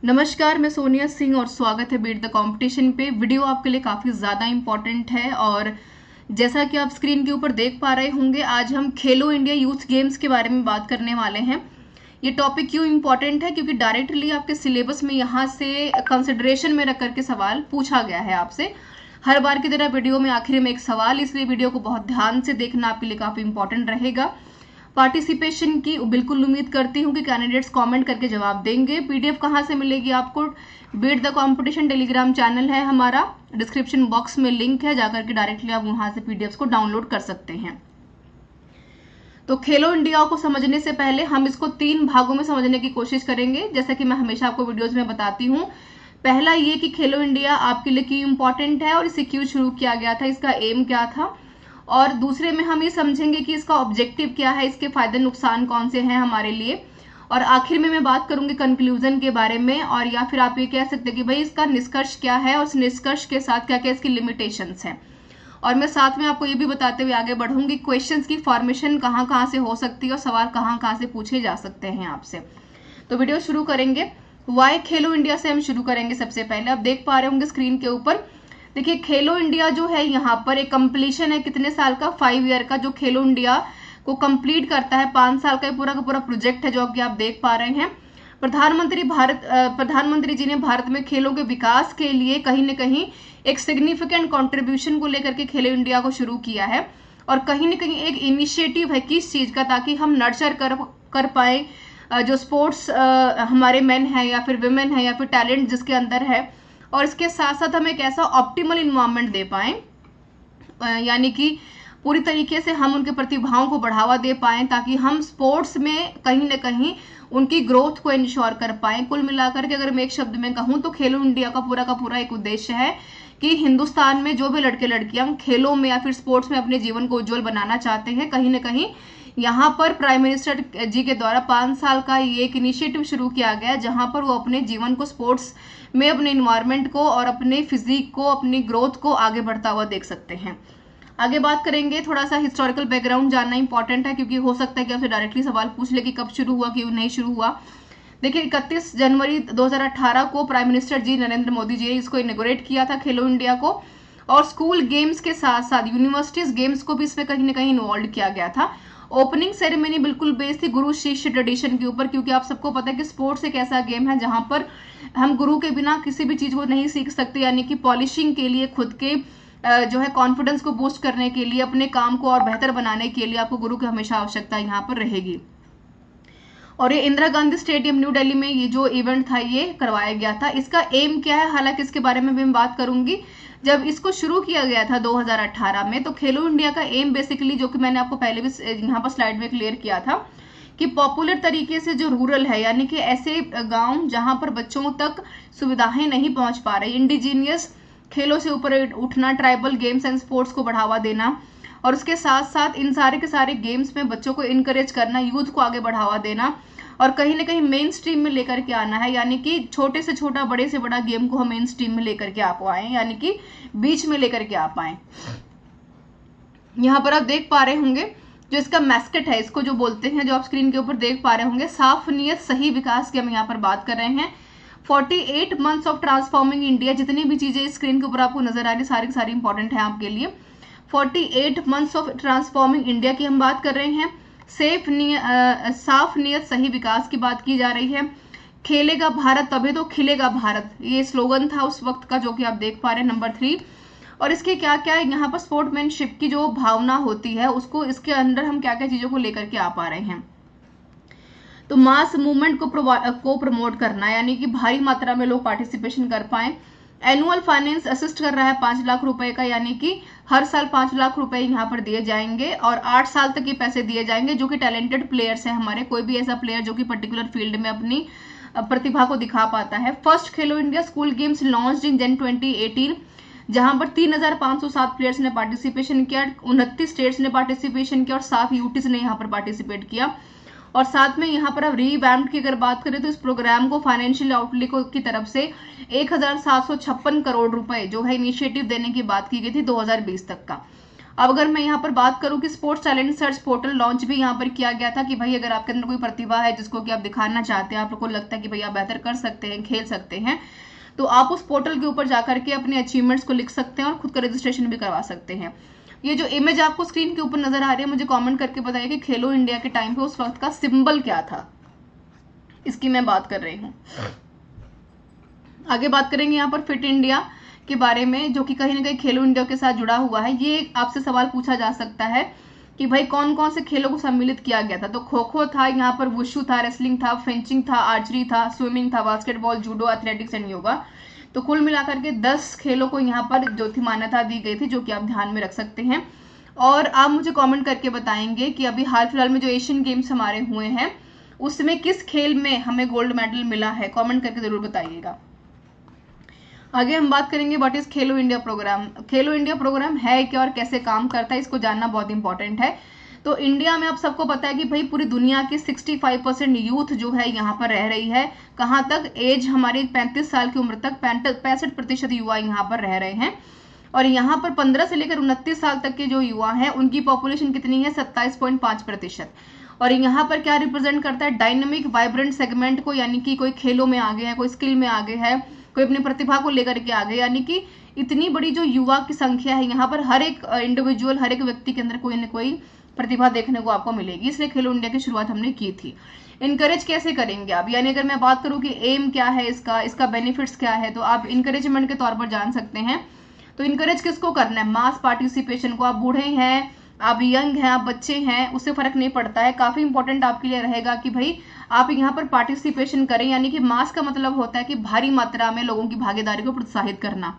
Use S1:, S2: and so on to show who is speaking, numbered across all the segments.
S1: नमस्कार, मैं सोनिया सिंह और स्वागत है बीट द कंपटीशन पे। वीडियो आपके लिए काफ़ी ज़्यादा इम्पॉर्टेंट है और जैसा कि आप स्क्रीन के ऊपर देख पा रहे होंगे, आज हम खेलो इंडिया यूथ गेम्स के बारे में बात करने वाले हैं। ये टॉपिक क्यों इम्पॉर्टेंट है? क्योंकि डायरेक्टली आपके सिलेबस में यहाँ से कंसिडरेशन में रख करके सवाल पूछा गया है आपसे। हर बार की तरह वीडियो में आखिर में एक सवाल, इसलिए वीडियो को बहुत ध्यान से देखना आपके लिए काफ़ी इंपॉर्टेंट रहेगा। पार्टिसिपेशन की बिल्कुल उम्मीद करती हूँ कि कैंडिडेट्स कमेंट करके जवाब देंगे। पीडीएफ कहाँ से मिलेगी आपको? Beat the competition Telegram channel है हमारा, डिस्क्रिप्शन बॉक्स में लिंक है, जाकर के डायरेक्टली आप वहां से पीडीएफ को डाउनलोड कर सकते हैं। तो खेलो इंडिया को समझने से पहले हम इसको 3 भागों में समझने की कोशिश करेंगे, जैसा कि मैं हमेशा आपको वीडियोज में बताती हूँ। पहला ये कि खेलो इंडिया आपके लिए क्यों इंपॉर्टेंट है और इसे क्यों शुरू किया गया था, इसका एम क्या था। और दूसरे में हम ये समझेंगे कि इसका ऑब्जेक्टिव क्या है, इसके फायदे नुकसान कौन से हैं हमारे लिए। और आखिर में मैं बात करूंगी कंक्लूजन के बारे में, और या फिर आप ये कह सकते हैं कि भाई इसका निष्कर्ष क्या है और उस निष्कर्ष के साथ क्या क्या इसकी लिमिटेशंस हैं। और मैं साथ में आपको ये भी बताते हुए आगे बढ़ूंगी क्वेश्चंस की फॉर्मेशन कहाँ कहाँ से हो सकती है और सवाल कहाँ कहाँ से पूछे जा सकते हैं आपसे। तो वीडियो शुरू करेंगे। वाई खेलो इंडिया से हम शुरू करेंगे। सबसे पहले आप देख पा रहे होंगे स्क्रीन के ऊपर, देखिए खेलो इंडिया जो है यहाँ पर एक कंप्लीशन है कितने साल का, 5 ईयर का, जो खेलो इंडिया को कंप्लीट करता है। 5 साल का पूरा प्रोजेक्ट है जो कि आप देख पा रहे हैं। प्रधानमंत्री जी ने भारत में खेलों के विकास के लिए कहीं न कहीं एक सिग्निफिकेंट कंट्रीब्यूशन को लेकर के खेलो इंडिया को शुरू किया है। और कहीं न कहीं एक इनिशिएटिव है किस चीज का, ताकि हम नर्चर कर पाए जो स्पोर्ट्स हमारे मेन है या फिर विमेन है या फिर टैलेंट जिसके अंदर है, और इसके साथ साथ हम एक ऐसा ऑप्टिमल इन्वायरमेंट दे पाए, यानी कि पूरी तरीके से हम उनके प्रतिभाओं को बढ़ावा दे पाए, ताकि हम स्पोर्ट्स में कहीं न कहीं उनकी ग्रोथ को इंश्योर कर पाए। कुल मिलाकर के अगर मैं एक शब्द में कहूं तो खेलो इंडिया का पूरा एक उद्देश्य है कि हिंदुस्तान में जो भी लड़के लड़कियां खेलों में या फिर स्पोर्ट्स में अपने जीवन को उज्जवल बनाना चाहते हैं, कहीं न कहीं यहाँ पर प्राइम मिनिस्टर जी के द्वारा 5 साल का ये एक इनिशिएटिव शुरू किया गया, जहां पर वो अपने जीवन को स्पोर्ट्स में अपने इन्वायरमेंट को और अपने फिजिक को, अपनी ग्रोथ को आगे बढ़ता हुआ देख सकते हैं। आगे बात करेंगे, थोड़ा सा हिस्टोरिकल बैकग्राउंड जानना इंपॉर्टेंट है, क्योंकि हो सकता है कि आपसे डायरेक्टली सवाल पूछ ले कि कब शुरू हुआ, क्यों नहीं शुरू हुआ। देखिए 31 जनवरी 2018 को प्राइम मिनिस्टर जी नरेंद्र मोदी जी ने इसको इनॉग्रेट किया था खेलो इंडिया को, और स्कूल गेम्स के साथ साथ यूनिवर्सिटीज गेम्स को भी इसमें कहीं ना कहीं इन्वॉल्व किया गया था। ओपनिंग सेरेमनी बिल्कुल बेस्ड थी गुरु शिष्य ट्रेडिशन के ऊपर, क्योंकि आप सबको पता है कि स्पोर्ट्स एक ऐसा गेम है जहां पर हम गुरु के बिना किसी भी चीज को नहीं सीख सकते, यानी कि पॉलिशिंग के लिए, खुद के जो है कॉन्फिडेंस को बूस्ट करने के लिए, अपने काम को और बेहतर बनाने के लिए आपको गुरु की हमेशा आवश्यकता यहाँ पर रहेगी। और ये इंदिरा गांधी स्टेडियम न्यू दिल्ली में ये जो इवेंट था ये करवाया गया था। इसका एम क्या है, हालांकि इसके बारे में भी मैं बात करूंगी। जब इसको शुरू किया गया था 2018 में, तो खेलो इंडिया का एम बेसिकली, जो कि मैंने आपको पहले भी यहाँ पर स्लाइड में क्लियर किया था, कि पॉपुलर तरीके से जो रूरल है, यानी कि ऐसे गांव जहां पर बच्चों तक सुविधाएं नहीं पहुंच पा रही, इंडिजीनियस खेलों से ऊपर उठना, ट्राइबल गेम्स एंड स्पोर्ट्स को बढ़ावा देना, और उसके साथ साथ इन सारे के सारे गेम्स में बच्चों को इनकरेज करना, यूथ को आगे बढ़ावा देना, और कहीं ना कहीं मेन स्ट्रीम में लेकर के आना है, यानी कि छोटे से छोटा, बड़े से बड़ा गेम को हम मेन स्ट्रीम में लेकर के आ पाए, यानी कि बीच में लेकर के आ पाए। यहाँ पर आप देख पा रहे होंगे जो इसका मैस्केट है, इसको जो बोलते हैं, जो आप स्क्रीन के ऊपर देख पा रहे होंगे, साफ नियत सही विकास की हम यहाँ पर बात कर रहे हैं। 48 मंथ्स ऑफ ट्रांसफॉर्मिंग इंडिया, जितनी भी चीजें स्क्रीन के ऊपर आपको नजर आ रही सारी की सारी इंपॉर्टेंट है आपके लिए। 48 मंथ्स ऑफ ट्रांसफॉर्मिंग इंडिया की हम बात कर रहे हैं। साफ नियत सही विकास की बात की जा रही है। खेलेगा भारत तभी तो खिलेगा भारत, ये स्लोगन था उस वक्त का, जो कि आप देख पा रहे हैं, नंबर 3। और इसके क्या क्या यहाँ पर स्पोर्ट्समैनशिप की जो भावना होती है उसको, इसके अंदर हम क्या क्या चीजों को लेकर के आ पा रहे हैं। तो मास मूवमेंट को प्रमोट करना, यानी कि भारी मात्रा में लोग पार्टिसिपेशन कर पाए। एनुअल फाइनेंस असिस्ट कर रहा है 5 लाख रुपए का, यानी कि हर साल 5 लाख रुपए यहाँ पर दिए जाएंगे, और 8 साल तक ये पैसे दिए जाएंगे जो कि टैलेंटेड प्लेयर्स हैं हमारे, कोई भी ऐसा प्लेयर जो कि पर्टिकुलर फील्ड में अपनी प्रतिभा को दिखा पाता है। First Khelo India school games launched in Jan 2018, जहां पर 3507 प्लेयर्स ने पार्टिसिपेशन किया, 29 स्टेट्स ने पार्टिसिपेशन किया और 7 यूटीज ने यहाँ पर पार्टिसिपेट किया। और साथ में यहाँ पर अब रीवैम्प की अगर बात करें तो इस प्रोग्राम को फाइनेंशियल आउटलुक की तरफ से 1756 करोड़ रुपए जो है इनिशिएटिव देने की बात की गई थी 2020 तक का। अब अगर मैं यहाँ पर बात करूँ कि sports talent search portal launch भी यहाँ पर किया गया था कि भाई अगर आपके अंदर कोई प्रतिभा है जिसको कि आप दिखाना चाहते हैं, आपको लगता है कि भाई आप बेहतर कर सकते हैं, खेल सकते हैं, तो आप उस पोर्टल के ऊपर जाकर के अपने अचीवमेंट्स को लिख सकते हैं और खुद का रजिस्ट्रेशन भी करवा सकते हैं। ये जो इमेज आपको स्क्रीन के ऊपर नजर आ रही है, मुझे कमेंट करके बताइए कि खेलो इंडिया के टाइम पे उस वक्त का सिंबल क्या था, इसकी मैं बात कर रही हूँ। आगे बात करेंगे यहाँ पर फिट इंडिया के बारे में, जो कि कहीं ना कहीं खेलो इंडिया के साथ जुड़ा हुआ है। ये आपसे सवाल पूछा जा सकता है कि भाई कौन कौन से खेलों को सम्मिलित किया गया था। तो खो खो था, यहाँ पर वुशु था, रेसलिंग था, फेंचिंग था, आर्चरी था, स्विमिंग था, basketball, judo, athletics and yoga. तो कुल मिलाकर के 10 खेलों को यहाँ पर जो थी मान्यता दी गई थी, जो कि आप ध्यान में रख सकते हैं। और आप मुझे कमेंट करके बताएंगे कि अभी हाल फिलहाल में जो एशियन गेम्स हमारे हुए हैं उसमें किस खेल में हमें गोल्ड मेडल मिला है, कमेंट करके जरूर बताइएगा। आगे हम बात करेंगे what is Khelo India programme. Khelo India programme है क्या और कैसे काम करता है, इसको जानना बहुत इंपॉर्टेंट है। तो इंडिया में आप सबको पता है कि भाई पूरी दुनिया की 65% यूथ जो है यहाँ पर रह रही है। कहाँ तक? एज हमारी 35 साल की उम्र तक 65% युवा यहाँ पर रह रहे हैं। और यहाँ पर 15 से लेकर 29 साल तक के जो युवा हैं उनकी पॉपुलेशन कितनी है? 27.5%। और यहाँ पर क्या रिप्रेजेंट करता है? डायनेमिक वाइब्रेंट सेगमेंट को, यानी कि कोई खेलों में आगे है, कोई स्किल में आगे है, कोई अपनी प्रतिभा को लेकर के आगे, यानी कि इतनी बड़ी जो युवा की संख्या है यहाँ पर, हर एक इंडिविजुअल, हर एक व्यक्ति के अंदर कोई ना कोई प्रतिभा देखने को आपको मिलेगी। इसलिए खेलो इंडिया की शुरुआत हमने की थी। इनकरेज कैसे करेंगे आप, यानी अगर मैं बात करूं कि एम क्या है इसका बेनिफिट्स क्या है, तो आप इनकरेजमेंट के तौर पर जान सकते हैं। तो इनकरेज किसको करना है? मास पार्टिसिपेशन को। आप बूढ़े हैं, आप यंग हैं, आप बच्चे हैं, उससे फर्क नहीं पड़ता है। काफी इंपॉर्टेंट आपके लिए रहेगा कि भाई आप यहाँ पर पार्टिसिपेशन करें, यानी कि मास का मतलब होता है कि भारी मात्रा में लोगों की भागीदारी को प्रोत्साहित करना।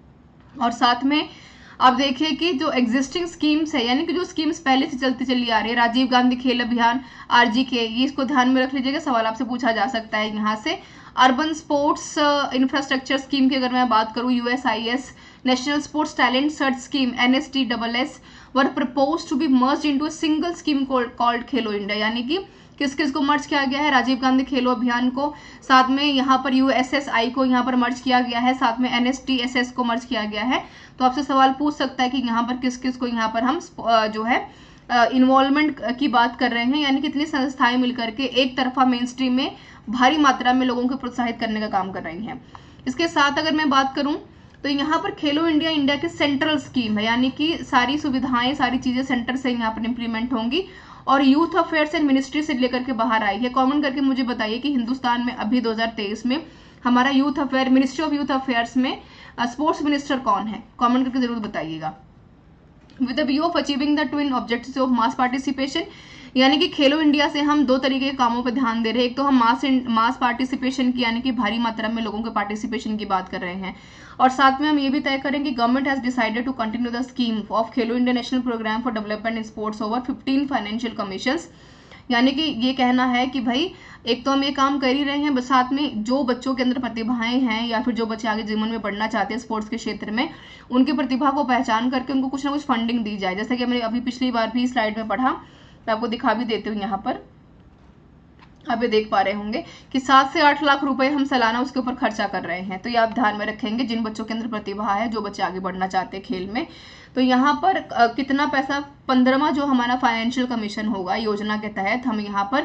S1: और साथ में आप देखिए कि जो एग्जिस्टिंग स्कीम्स है, यानी कि जो स्कीम्स पहले से चलती चली आ रही है, राजीव गांधी खेल अभियान, RGK, ये इसको ध्यान में रख लीजिएगा, सवाल आपसे पूछा जा सकता है यहाँ से। अर्बन स्पोर्ट्स इंफ्रास्ट्रक्चर स्कीम की अगर मैं बात करूँ, USIS, national sports talent search scheme, NSTSS, were propose to be merged into a single scheme called Khelo India. यानी कि किस किस को मर्ज किया गया है? राजीव गांधी खेलो अभियान को, साथ में यहाँ पर USSI को यहाँ पर मर्ज किया गया है, साथ में NSTSS को मर्ज किया गया है। तो आपसे सवाल पूछ सकता है कि यहाँ पर किस किस को यहाँ पर हम जो है इन्वॉल्वमेंट की बात कर रहे हैं, यानी कितनी संस्थाएं मिलकर के एक तरफा मेन स्ट्रीम में भारी मात्रा में लोगों को प्रोत्साहित करने का काम कर रही हैं। इसके साथ अगर मैं बात करूं तो यहाँ पर खेलो इंडिया इंडिया की सेंट्रल स्कीम है, यानी कि सारी सुविधाएं, सारी चीजें सेंटर से यहाँ पर इंप्लीमेंट होंगी और यूथ अफेयर्स एंड मिनिस्ट्री से लेकर के बाहर आई है। कमेंट करके मुझे बताइए कि हिंदुस्तान में अभी 2023 में हमारा youth affair, ministry of youth affairs में स्पोर्ट्स मिनिस्टर कौन है? कमेंट करके जरूर बताइएगा। With the view of achieving the twin objectives of mass participation, यानी कि खेलो इंडिया से हम दो तरीके के कामों पर ध्यान दे रहे हैं। एक तो हम मास पार्टिसिपेशन की, यानी कि भारी मात्रा में लोगों के पार्टिसिपेशन की बात कर रहे हैं, और साथ में हम ये भी तय करें कि government has decided to continue the scheme of Khelo India national programme for development in sports over 15 financial commissions. यानी कि ये कहना है कि भाई एक तो हम ये काम कर ही रहे हैं, बस साथ में जो बच्चों के अंदर प्रतिभाएं हैं या फिर जो बच्चे आगे जीवन में बढ़ना चाहते हैं स्पोर्ट्स के क्षेत्र में, उनकी प्रतिभा को पहचान करके उनको कुछ ना कुछ फंडिंग दी जाए। जैसे कि हमने अभी पिछली बार भी स्लाइड में पढ़ा, मैं आपको दिखा भी देती हूँ, यहाँ पर आप ये देख पा रहे होंगे कि 7 से 8 लाख रुपए हम सालाना उसके ऊपर खर्चा कर रहे हैं। तो ये आप ध्यान में रखेंगे, जिन बच्चों के अंदर प्रतिभा है, जो बच्चे आगे बढ़ना चाहते हैं खेल में। तो यहाँ पर कितना पैसा, 15वां जो हमारा फाइनेंशियल कमीशन होगा योजना के तहत, हम यहाँ पर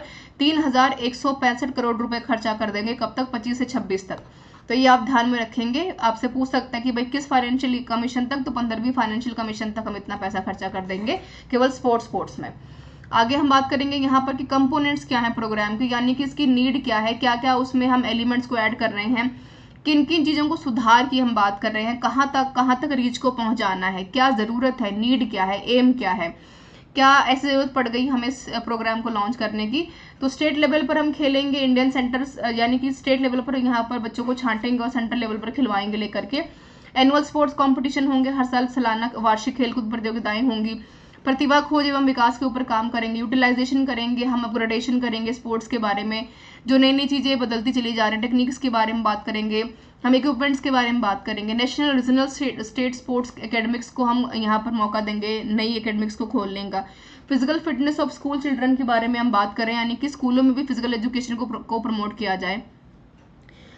S1: 3165 करोड़ रुपए खर्चा कर देंगे। कब तक? 25 से 26 तक। तो ये आप ध्यान में रखेंगे। आपसे पूछ सकता है कि भाई किस फाइनेंशियल कमीशन तक? तो 15वीं फाइनेंशियल कमीशन तक हम इतना पैसा खर्चा कर देंगे केवल स्पोर्ट्स में। आगे हम बात करेंगे यहाँ पर कि कंपोनेंट्स क्या है प्रोग्राम की, यानी कि इसकी नीड क्या है, क्या क्या उसमें हम एलिमेंट्स को ऐड कर रहे हैं, किन किन चीजों को सुधार की हम बात कर रहे हैं, कहाँ तक रीच को पहुंचाना है, क्या जरूरत है, नीड क्या है, एम क्या है, क्या ऐसी जरूरत पड़ गई हमें इस प्रोग्राम को लॉन्च करने की। तो स्टेट लेवल पर हम खेलेंगे, इंडियन सेंटर्स, यानी कि स्टेट लेवल पर यहाँ पर बच्चों को छांटेंगे और सेंट्रल लेवल पर खिलवाएंगे लेकर के। एनुअल स्पोर्ट्स कॉम्पिटिशन होंगे, हर साल सालाना वार्षिक खेलकूद प्रतियोगिताएं होंगी। प्रतिभा खोज एवं विकास के ऊपर काम करेंगे, यूटिलाइजेशन करेंगे, हम अपग्रेडेशन करेंगे स्पोर्ट्स के बारे में, जो नई नई चीजें बदलती चली जा रही हैं, टेक्निक्स के बारे में बात करेंगे, हम इक्विपमेंट्स के बारे में बात करेंगे। National regional state sports academics को हम यहाँ पर मौका देंगे, नई एकेडमिक्स को खोलने का। Physical fitness of school children के बारे में हम बात करें, यानी कि स्कूलों में भी फिजिकल एजुकेशन को प्रमोट किया जाए।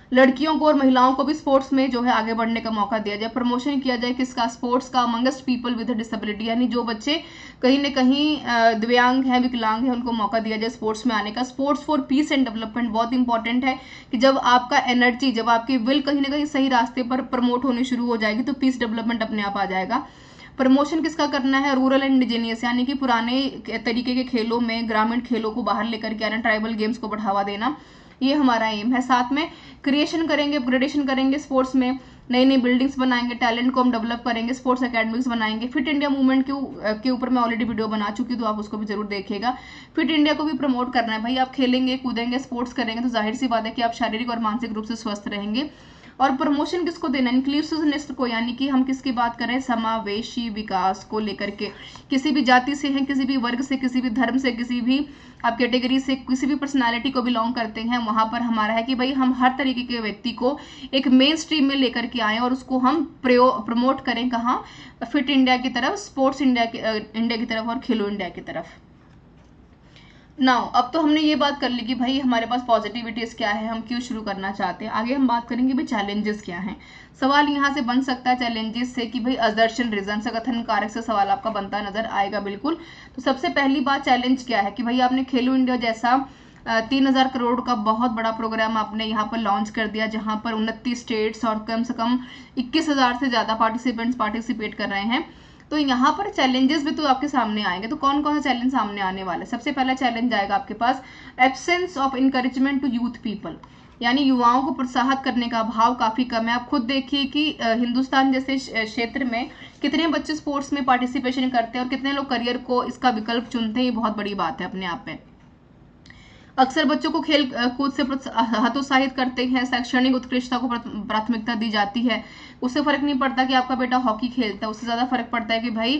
S1: लड़कियों को और महिलाओं को भी स्पोर्ट्स में जो है आगे बढ़ने का मौका दिया जाए। प्रमोशन किया जाए किसका, स्पोर्ट्स का, अमंगस्ट पीपल विद डिसेबिलिटी, यानी जो बच्चे कहीं न कहीं दिव्यांग है, विकलांग है, उनको मौका दिया जाए स्पोर्ट्स में आने का। Sports for peace and development बहुत इंपॉर्टेंट है कि जब आपका एनर्जी, जब आपकी विल कहीं ना कहीं सही रास्ते पर प्रमोट होनी शुरू हो जाएगी तो पीस डेवलपमेंट अपने आप आ जाएगा। प्रमोशन किसका करना है, रूरल एंड इंडिजीनियस, यानी कि पुराने तरीके के खेलों में ग्रामीण खेलों को बाहर लेकर के आना, ट्राइबल गेम्स को बढ़ावा देना, ये हमारा एम है। साथ में क्रिएशन करेंगे, अपग्रेडेशन करेंगे स्पोर्ट्स में, नई नई बिल्डिंग्स बनाएंगे, टैलेंट को हम डेवलप करेंगे, स्पोर्ट्स एकेडमिक्स बनाएंगे। फिट इंडिया मूवमेंट के ऊपर मैं ऑलरेडी वीडियो बना चुकी हूँ, तो आप उसको भी जरूर देखिएगा। फिट इंडिया को भी प्रमोट करना है भाई, आप खेलेंगे कूदेंगे स्पोर्ट्स करेंगे तो जाहिर सी बात है कि आप शारीरिक और मानसिक रूप से स्वस्थ रहेंगे। और प्रमोशन किसको देना, इंक्लूसिवनेस को, यानी कि हम किसकी बात करें, समावेशी विकास को लेकर के। किसी भी जाति से हैं, किसी भी वर्ग से, किसी भी धर्म से, किसी भी आप कैटेगरी से, किसी भी पर्सनालिटी को बिलोंग करते हैं, वहां पर हमारा है कि भाई हम हर तरीके के व्यक्ति को एक मेन स्ट्रीम में लेकर के आए और उसको हम प्रमोट करें, कहाँ, फिट इंडिया की तरफ, स्पोर्ट्स इंडिया की तरफ और खेलो इंडिया की तरफ। नाउ अब तो हमने ये बात कर ली कि भाई हमारे पास पॉजिटिविटीज क्या है, हम क्यों शुरू करना चाहते हैं। आगे हम बात करेंगे भाई चैलेंजेस क्या हैं। सवाल यहाँ से बन सकता है चैलेंजेस से कि भाई असर्शन रीजन से, कथन कारक से सवाल आपका बनता नजर आएगा बिल्कुल। तो सबसे पहली बात चैलेंज क्या है कि भाई आपने खेलो इंडिया जैसा 3000 करोड़ का बहुत बड़ा प्रोग्राम आपने यहाँ पर लॉन्च कर दिया, जहां पर 29 स्टेट्स और कम से कम 21,000 से ज्यादा पार्टिसिपेंट्स पार्टिसिपेट कर रहे हैं। तो यहाँ पर चैलेंजेस भी तो आपके सामने आएंगे। तो कौन कौन सा चैलेंज सामने आने वाला है, सबसे पहला चैलेंज आएगा आपके पास absence of encouragement to youth people, यानी युवाओं को प्रोत्साहित करने का भाव काफी कम है। आप खुद देखिए कि हिंदुस्तान जैसे क्षेत्र में कितने बच्चे स्पोर्ट्स में पार्टिसिपेशन करते हैं और कितने लोग करियर को इसका विकल्प चुनते हैं, ये बहुत बड़ी बात है अपने आप में। अक्सर बच्चों को खेल कूद से हतोत्साहित करते हैं, शैक्षणिक उत्कृष्टता को प्राथमिकता दी जाती है। उससे फर्क नहीं पड़ता कि आपका बेटा हॉकी खेलता है, उससे ज्यादा फर्क पड़ता है कि भाई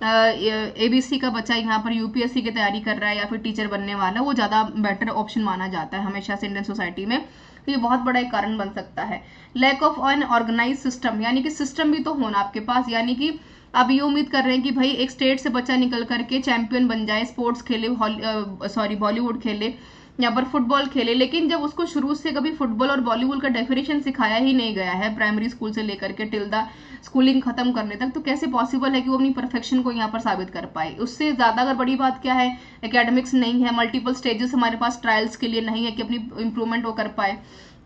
S1: एबीसी का बच्चा यहाँ पर यूपीएससी की तैयारी कर रहा है या फिर टीचर बनने वाला है, वो ज्यादा बेटर ऑप्शन माना जाता है हमेशा से इंडियन सोसाइटी में। तो ये बहुत बड़ा एक कारण बन सकता है। Lack of an organise system, यानी कि सिस्टम भी तो होना आपके पास, यानी कि आप ये उम्मीद कर रहे हैं कि भाई एक स्टेट से बच्चा निकल करके चैंपियन बन जाए, स्पोर्ट्स खेले, बॉलीवुड खेले, यहाँ पर फुटबॉल खेले, लेकिन जब उसको शुरू से कभी फुटबॉल और बॉलीवुड का डेफिनेशन सिखाया ही नहीं गया है प्राइमरी स्कूल से लेकर के टिल द स्कूलिंग खत्म करने तक, तो कैसे पॉसिबल है कि वो अपनी परफेक्शन को यहाँ पर साबित कर पाए। उससे ज्यादा अगर बड़ी बात क्या है, एकेडमिक्स नहीं है, मल्टीपल स्टेजेस हमारे पास ट्रायल्स के लिए नहीं है कि अपनी इंप्रूवमेंट वो कर पाए,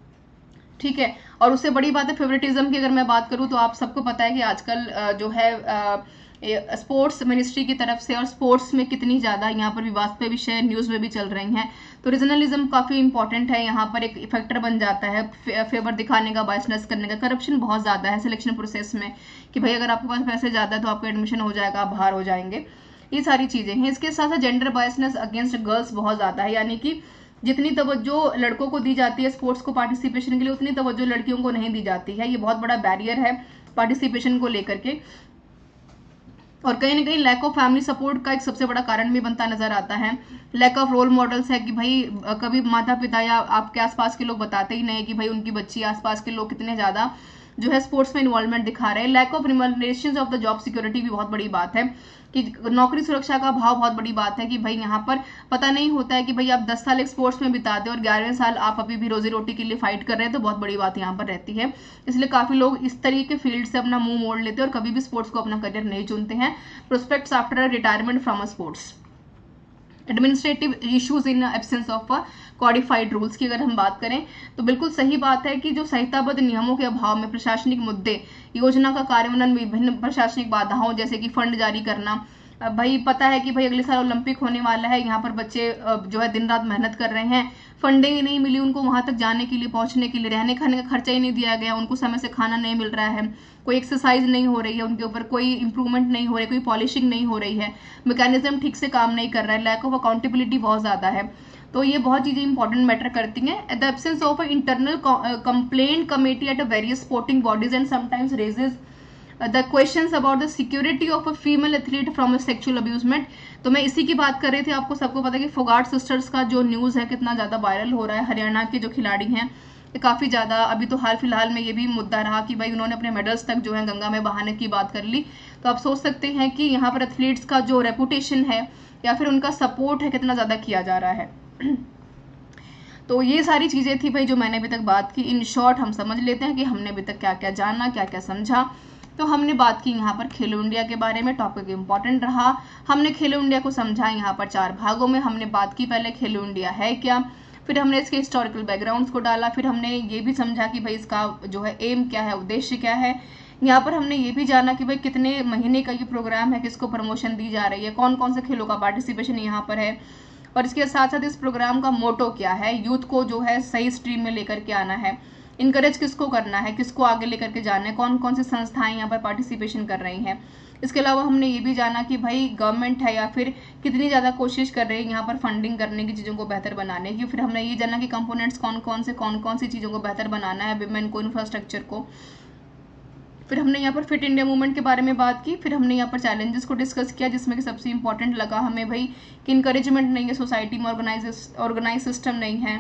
S1: ठीक है। और उससे बड़ी बात है फेवरेटिज्म की, अगर मैं बात करूं तो आप सबको पता है कि आजकल जो है स्पोर्ट्स मिनिस्ट्री की तरफ से और स्पोर्ट्स में कितनी ज्यादा यहाँ पर विवाद पे विषय न्यूज में भी चल रही हैं। तो रीजनलिज्म काफी इंपॉर्टेंट है, यहाँ पर एक फैक्टर बन जाता है, फेवर दिखाने का, बायसनेस करने का। करप्शन बहुत ज्यादा है सिलेक्शन प्रोसेस में कि भाई अगर आपके पास पैसे ज्यादा है तो आपका एडमिशन हो जाएगा, आप बाहर हो जाएंगे, ये सारी चीजें हैं। इसके साथ साथ जेंडर बायसनेस अगेंस्ट गर्ल्स बहुत ज्यादा है, यानी कि जितनी तवज्जो लड़कों को दी जाती है स्पोर्ट्स को पार्टिसिपेशन के लिए, उतनी तवज्जो लड़कियों को नहीं दी जाती है। ये बहुत बड़ा बैरियर है पार्टिसिपेशन को लेकर के। और कहीं ना कहीं लैक ऑफ फैमिली सपोर्ट का एक सबसे बड़ा कारण भी बनता नजर आता है। लैक ऑफ रोल मॉडल्स है कि भाई कभी माता पिता या आपके आसपास के लोग बताते ही नहीं कि भाई उनकी बच्ची, आसपास के लोग कितने ज्यादा जो है स्पोर्ट्स में इन्वॉल्वमेंट दिखा रहे हैं। Lack of remuneration of the job security भी बहुत बड़ी बात है कि नौकरी सुरक्षा का भाव बहुत बड़ी बात है कि भाई यहाँ पर पता नहीं होता है कि भाई आप 10 साल एक स्पोर्ट्स में बिता दे और 11वें साल आप अभी भी रोजी रोटी के लिए फाइट कर रहे हैं, तो बहुत बड़ी बात यहाँ पर रहती है। इसलिए काफी लोग इस तरीके के फील्ड से अपना मुंह मोड़ लेते हैं और कभी भी स्पोर्ट्स को अपना करियर नहीं चुनते हैं। Prospects after retirement from sports, administrative issues in absence of codified rules की अगर हम बात करें तो बिल्कुल सही बात है कि जो संहिताबद्ध नियमों के अभाव में प्रशासनिक मुद्दे, योजना का कार्यान्वयन, विभिन्न प्रशासनिक बाधाओं जैसे कि फंड जारी करना। भाई पता है कि भाई अगले साल ओलंपिक होने वाला है, यहाँ पर बच्चे जो है दिन रात मेहनत कर रहे हैं, फंडिंग नहीं मिली उनको वहां तक जाने के लिए, पहुंचने के लिए, रहने खाने का खर्चा ही नहीं दिया गया, उनको समय से खाना नहीं मिल रहा है, कोई एक्सरसाइज नहीं हो रही है उनके ऊपर, कोई इंप्रूवमेंट नहीं हो रही, कोई पॉलिशिंग नहीं हो रही है, मैकेनिज्म ठीक से काम नहीं कर रहा है, लैक ऑफ अकाउंटेबिलिटी बहुत ज्यादा है। तो ये बहुत चीजें इंपॉर्टेंट मैटर करती हैं। At the absence of internal complaint committee at various sporting bodies and sometimes raises the questions about the security of a female athlete from sexual abusement. तो मैं इसी की बात कर रही थी, आपको सबको पता है कि फोगाट सिस्टर्स का जो न्यूज है कितना ज्यादा वायरल हो रहा है। हरियाणा के जो खिलाड़ी हैं काफी ज्यादा, अभी तो हाल फिलहाल में ये भी मुद्दा रहा कि भाई उन्होंने अपने मेडल्स तक जो है गंगा में बहाने की बात कर ली। तो आप सोच सकते हैं कि यहाँ पर एथलीट्स का जो रेपुटेशन है या फिर उनका सपोर्ट है कितना ज्यादा किया जा रहा है। तो ये सारी चीज़ें थी भाई जो मैंने अभी तक बात की। इन शॉर्ट हम समझ लेते हैं कि हमने अभी तक क्या क्या जाना, क्या क्या समझा। तो हमने बात की यहाँ पर खेलो इंडिया के बारे में, टॉपिक इंपॉर्टेंट रहा। हमने खेलो इंडिया को समझा यहाँ पर 4 भागों में। हमने बात की पहले खेलो इंडिया है क्या, फिर हमने इसके हिस्टोरिकल बैकग्राउंड्स को डाला, फिर हमने ये भी समझा कि भाई इसका जो है एम क्या है, उद्देश्य क्या है। यहाँ पर हमने ये भी जाना कि भाई कितने महीने का ये प्रोग्राम है, किसको प्रमोशन दी जा रही है, कौन कौन से खेलों का पार्टिसिपेशन यहाँ पर है, और इसके साथ साथ इस प्रोग्राम का मोटो क्या है, यूथ को जो है सही स्ट्रीम में लेकर के आना है, इनकरेज किसको करना है, किसको आगे लेकर के जाना है, कौन कौन सी संस्थाएं यहाँ पर पार्टिसिपेशन कर रही हैं। इसके अलावा हमने ये भी जाना कि भाई गवर्नमेंट है या फिर कितनी ज़्यादा कोशिश कर रही है यहाँ पर फंडिंग करने की, चीज़ों को बेहतर बनाने की। फिर हमने ये जाना कि कंपोनेंट्स कौन कौन सी चीज़ों को बेहतर बनाना है, विमेन को, इंफ्रास्ट्रक्चर को। फिर हमने यहाँ पर फिट इंडिया मूवमेंट के बारे में बात की। फिर हमने यहाँ पर चैलेंजेस को डिस्कस किया, जिसमें कि सबसे इंपॉर्टेंट लगा हमें भाई कि इंकरेजमेंट नहीं है, सोसाइटी में ऑर्गेनाइज सिस्टम नहीं है,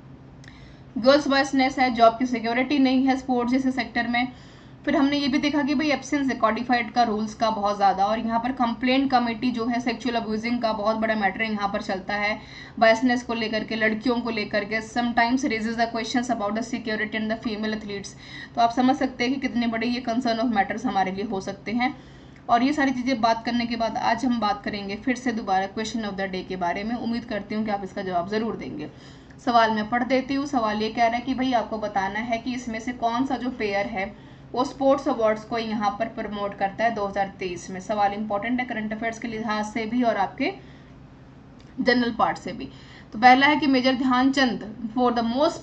S1: गर्ल्स बॉयसनेस है, जॉब की सिक्योरिटी नहीं है स्पोर्ट्स जैसे सेक्टर में। फिर हमने ये भी देखा कि भाई एब्सेंस है कॉडिफाइड का रूल्स का बहुत ज़्यादा, और यहाँ पर कंप्लेंट कमेटी जो है सेक्सुअल अब्यूजिंग का बहुत बड़ा मैटर यहाँ पर चलता है, बायसनेस को लेकर के, लड़कियों को लेकर के। Sometimes raises the questions about the security and the female athletes. तो आप समझ सकते हैं कि कितने बड़े ये कंसर्न ऑफ मैटर्स हमारे लिए हो सकते हैं। और ये सारी चीज़ें बात करने के बाद आज हम बात करेंगे फिर से दोबारा क्वेश्चन ऑफ द डे के बारे में। उम्मीद करती हूँ कि आप इसका जवाब ज़रूर देंगे। सवाल मैं पढ़ देती हूँ। सवाल ये कह रहा है कि भाई आपको बताना है कि इसमें से कौन सा जो पेयर है वो स्पोर्ट्स अवार्ड्स को यहाँ पर प्रमोट करता है 2023 में। सवाल इंपॉर्टेंट है करंट अफेयर्स के लिहाज से भी और आपके जनरल पार्ट से भी। तो पहला है कि major Dhyanchand for the most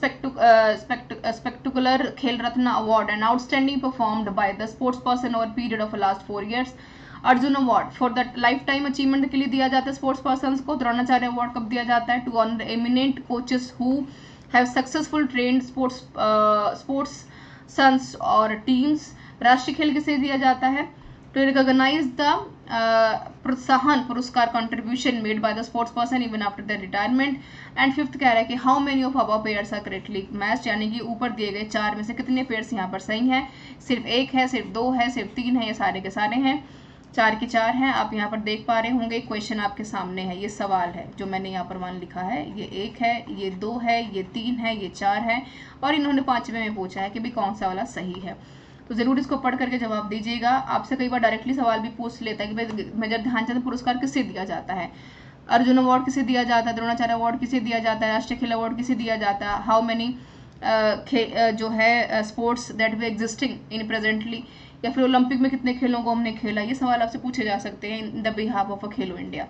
S1: spectacular Khel Ratna award and outstanding performed by the sports person over period of last 4 years। Arjun award for the life time achievement के लिए दिया जाता है स्पोर्ट्स पर्सन को। द्रोणाचार्य अवार्ड कब दिया जाता है? To honour eminent coaches who have successful trained sports sons और टीम्स। राष्ट्रीय खेल किसे दिया जाता है? टू रिकॉग्नाइज द प्रोत्साहन पुरस्कार contribution made by the sports person even after the retirement. And fifth कह रहा है कि how many of above pairs are correctly matched, यानी कि ऊपर दिए गए 4 में से कितने पेयर्स यहाँ पर सही हैं। सिर्फ 1 है, सिर्फ 2 है, सिर्फ 3 है, ये सारे के सारे हैं, 4 के 4 हैं। आप यहाँ पर देख पा रहे होंगे क्वेश्चन आपके सामने है, ये सवाल है जो मैंने यहाँ पर मान लिखा है। ये 1 है, ये 2 है, ये 3 है, ये 4 है, और इन्होंने 5वें में पूछा है कि भाई कौन सा वाला सही है। तो जरूर इसको पढ़ करके जवाब दीजिएगा। आपसे कई बार डायरेक्टली सवाल भी पूछ लेता है कि भाई मेजर ध्यानचंद पुरस्कार किसे दिया जाता है, अर्जुन अवार्ड किसे दिया जाता है, द्रोणाचार्य अवार्ड किसे दिया जाता है, राष्ट्रीय खेल अवार्ड किसे दिया जाता है, हाउ मेनी जो है sports that way existing in presently, या फिर ओलंपिक में कितने खेलों को हमने खेला। ये सवाल आपसे पूछे जा सकते हैं in the behalf of a Khelo India.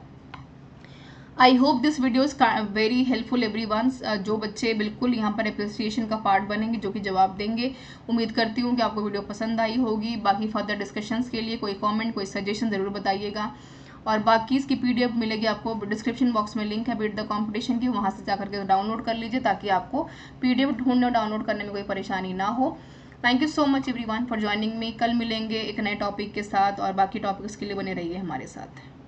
S1: I hope this video is very helpful everyone. जो बच्चे बिल्कुल यहाँ पर अप्रिसिएशन का पार्ट बनेंगे, जो कि जवाब देंगे, उम्मीद करती हूँ कि आपको वीडियो पसंद आई होगी। बाकी फर्दर डिस्कशंस के लिए कोई कमेंट, कोई सजेशन ज़रूर बताइएगा। और बाकी इसकी PDF मिलेगी आपको, डिस्क्रिप्शन बॉक्स में लिंक है बीट द कॉम्पिटिशन की, वहाँ से जाकर के डाउनलोड कर लीजिए ताकि आपको PDF ढूंढने और डाउनलोड करने में कोई परेशानी ना हो। Thank you so much everyone for joining me. कल मिलेंगे एक नए टॉपिक के साथ, और बाकी टॉपिक्स के लिए बने रहिए हमारे साथ।